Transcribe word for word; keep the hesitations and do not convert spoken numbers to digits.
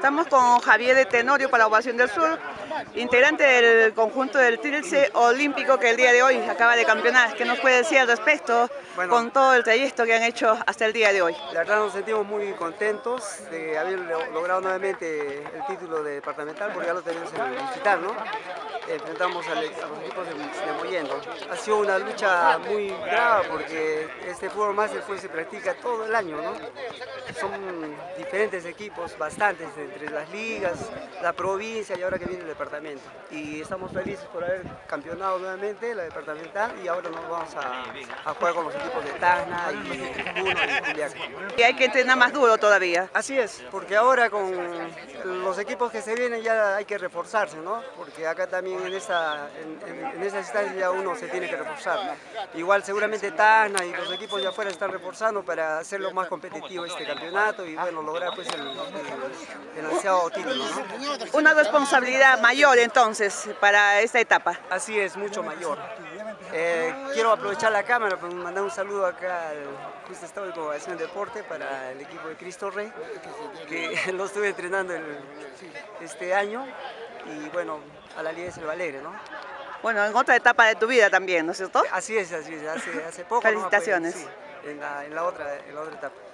Estamos con Javier de Tenorio para Ovación del Sur, integrante del conjunto del Trilce Olímpico que el día de hoy acaba de campeonar. ¿Qué nos puede decir al respecto Bueno, con todo el trayecto que han hecho hasta el día de hoy? la verdad nos sentimos muy contentos de haber logrado nuevamente el título de departamental, porque ya lo tenemos en el digital, ¿no? Enfrentamos a los equipos de, de Mollendo. Ha sido una lucha muy brava porque este fútbol máster pues, se practica todo el año, ¿no? Son diferentes equipos, bastantes, entre las ligas, la provincia y ahora que viene el departamento. Y estamos felices por haber campeonado nuevamente la departamental y ahora nos vamos a, a jugar con los equipos de Tacna y Puno y Juliaca. Y hay que entrenar más duro todavía. Así es, porque ahora con los equipos que se vienen ya hay que reforzarse, ¿no? Porque acá también en esta, en, en, en esta instancia ya uno se tiene que reforzar. Igual seguramente Tacna y los equipos de afuera están reforzando para hacerlo más competitivo este campeonato y bueno, lograr pues el, el, el ansiado título, ¿no? Una responsabilidad mayor entonces para esta etapa. Así es, mucho mayor. Eh, quiero aprovechar la cámara para mandar un saludo acá al justo estado de Ovación Deporte para el equipo de Cristo Rey, que lo estuve entrenando el, este año y bueno, a la Liga de Selvalegre, ¿no? Bueno, en otra etapa de tu vida también, ¿no es cierto? Así es, así es, hace, hace poco. Felicitaciones. ¿No? Pues, sí, en, la, en, la otra, en la otra etapa.